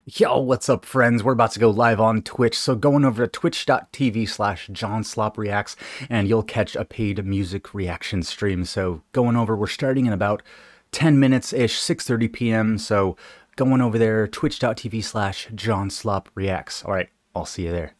Yo, what's up, friends? We're about to go live on Twitch, so going over to twitch.tv/JohnSlopReacts, and you'll catch a paid music reaction stream. So going over, we're starting in about 10 minutes-ish, 6:30 p.m. So going over there, twitch.tv/JohnSlopReacts. All right, I'll see you there.